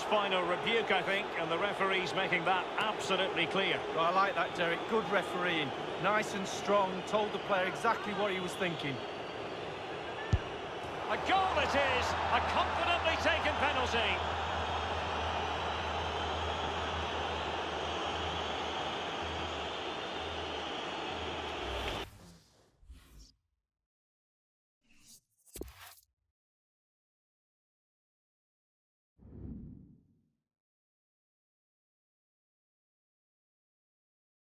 final rebuke, I think, and the referee's making that absolutely clear. Well, I like that, Derek. Good refereeing. Nice and strong, told the player exactly what he was thinking. A goal it is, a confidently taken penalty.